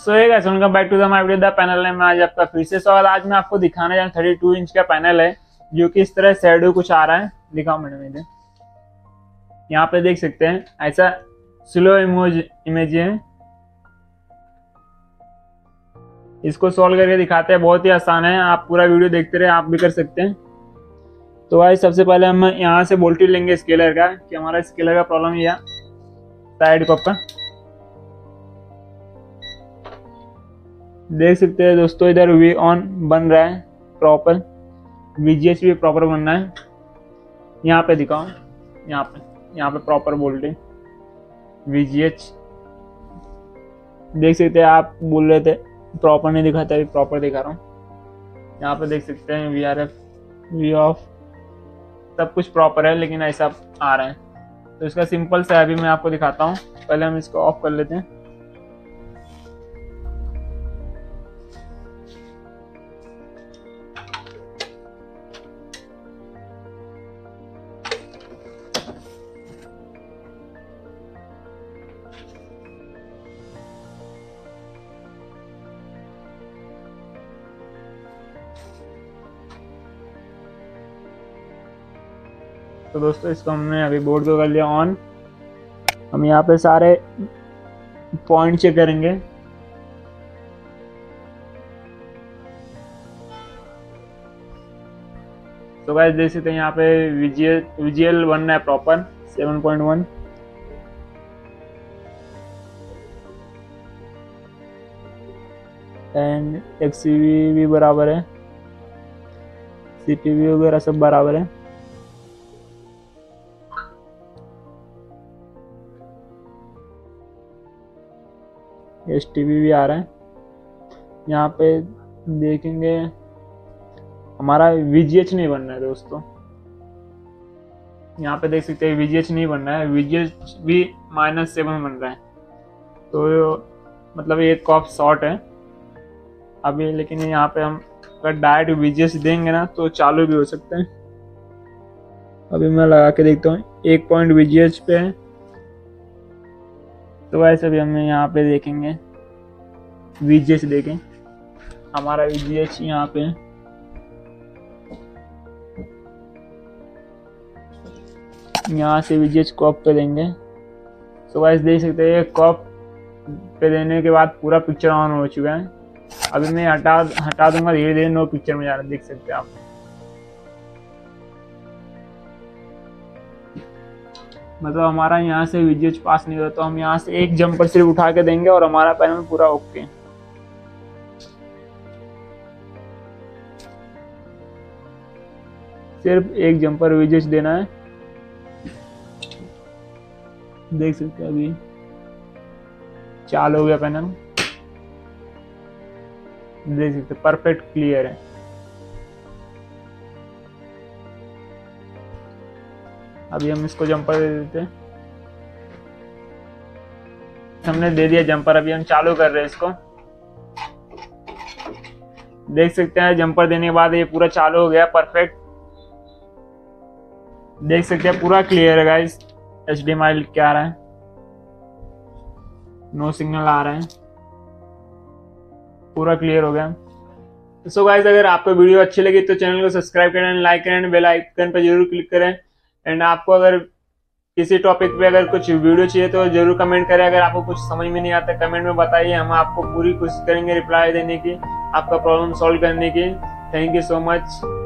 So hey guys, welcome back to the my video the panel है। मैं आज आपका फिर से स्वागत। आज मैं आपको दिखाने जा रहा हूं 32 इंच का पैनल है जो कि इस तरह शैडो कुछ आ रहा है। दिखाओ मैडम, इधर यहाँ पे देख सकते हैं ऐसा स्लो इमेज है। इसको सॉल्व करके दिखाते हैं, बहुत ही आसान है। आप पूरा वीडियो देखते रहे, आप भी कर सकते हैं। तो भाई सबसे पहले हम यहाँ से वोल्टेज लेंगे स्केलर का, कि हमारा स्केलर का प्रॉब्लम है या साइड कप का। देख सकते हैं दोस्तों, इधर वी ऑन बन रहा है प्रॉपर, VGH भी प्रॉपर बनना है। यहाँ पे दिखाओ, यहाँ पे प्रॉपर वोल्टेज VGH देख सकते हैं। आप बोल रहे थे प्रॉपर नहीं दिखाता, अभी प्रॉपर दिखा रहा हूँ। यहाँ पे देख सकते हैं VRF, वी ऑफ, सब कुछ प्रॉपर है, लेकिन ऐसा आ रहा है। तो इसका सिंपल सा अभी मैं आपको दिखाता हूँ। पहले हम इसको ऑफ कर लेते हैं। तो दोस्तों इसको हमने अभी बोर्ड को कर लिया ऑन। हम यहाँ पे सारे पॉइंट चेक करेंगे। तो गाइस देख सकते हैं यहाँ पे VGL बन रहा है प्रॉपर 7.1। एंड XCV भी बराबर है, CPV वगैरह सब बराबर है। STV भी आ रहा है। यहाँ पे देखेंगे हमारा VGH नहीं बन रहा है दोस्तों। यहाँ पे देख सकते हैं VGH नहीं बन रहा है, VGH भी -7 बन रहा है। तो मतलब एक कॉप शॉर्ट है अभी, लेकिन यहाँ पे हम अगर डायरेक्ट VGH देंगे ना तो चालू भी हो सकते हैं। अभी मैं लगा के देखता हूँ, 1 पॉइंट VGH पे है। तो वैसे भी हमें यहाँ पे देखेंगे VGH देखें, हमारा VGH यहाँ पे है। यहाँ से VGH कॉप पे देंगे। तो वैसे देख सकते हैं कॉप पे देने के बाद पूरा पिक्चर ऑन हो चुका है। अभी मैं हटा दूंगा, धीरे धीरे नो पिक्चर में जा रहा है, देख सकते हैं आप। मतलब हमारा यहाँ से VGH पास नहीं होता, तो हम यहाँ से एक जंपर सिर्फ उठा के देंगे और हमारा पैनल पूरा ओके। सिर्फ एक जंपर VGH देना है। देख सकते हैं अभी चालू हो गया पैनल, देख सकते परफेक्ट क्लियर है। अभी हम इसको जंपर दे देते हैं। हमने दे दिया जंपर, अभी हम चालू कर रहे हैं इसको। देख सकते हैं जंपर देने के बाद ये पूरा चालू हो गया परफेक्ट। देख सकते हैं पूरा क्लियर है गाइस। HDMI क्या आ रहा है, नो सिग्नल आ रहा है, पूरा क्लियर हो गया। सो गाइस, अगर आपको वीडियो अच्छी लगी तो चैनल को सब्सक्राइब करें, लाइक करें, बेल आइकन पर जरूर क्लिक करें। एंड आपको अगर किसी टॉपिक पे अगर कुछ वीडियो चाहिए तो जरूर कमेंट करें। अगर आपको कुछ समझ में नहीं आता कमेंट में बताइए, हम आपको पूरी कोशिश करेंगे रिप्लाई देने की, आपका प्रॉब्लम सॉल्व करने की। Thank you so much.